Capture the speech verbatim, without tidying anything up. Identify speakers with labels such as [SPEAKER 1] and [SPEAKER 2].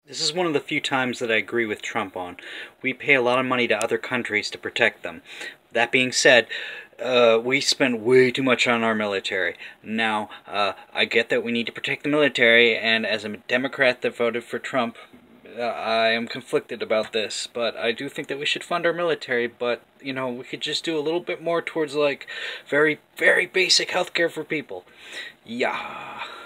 [SPEAKER 1] This is one of the few times that I agree with Trump on. We pay a lot of money to other countries to protect them. That being said, uh, we spend way too much on our military. Now, uh, I get that we need to protect the military, and as a Democrat that voted for Trump, uh, I am conflicted about this, but I do think that we should fund our military, but, you know, we could just do a little bit more towards, like, very, very basic healthcare for people. Yeah.